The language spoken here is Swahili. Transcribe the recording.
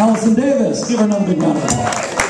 Allison Davis. Give her another big round of applause.